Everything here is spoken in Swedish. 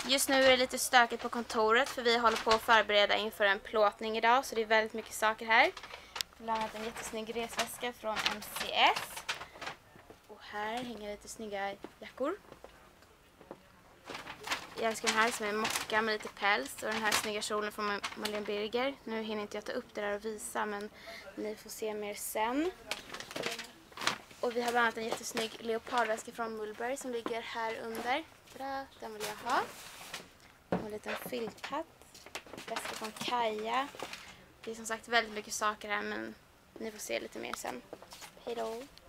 Just nu är det lite stökigt på kontoret för vi håller på att förbereda inför en plåtning idag, så det är väldigt mycket saker här. Bland annat en jättesnygg resväska från MCS. Och här hänger lite snygga jackor. Jag älskar den här som är en mocka med lite päls, och den här snygga kjolen från Malene Birger. Nu hinner inte jag ta upp det där och visa, men ni får se mer sen. Och vi har bland annat en jättesnygg leopardväska från Mulberry som ligger här under. Tada, den vill jag ha. Och en liten filthatt. Väska från Kaja. Det är som sagt väldigt mycket saker här, men ni får se lite mer sen. Hej då!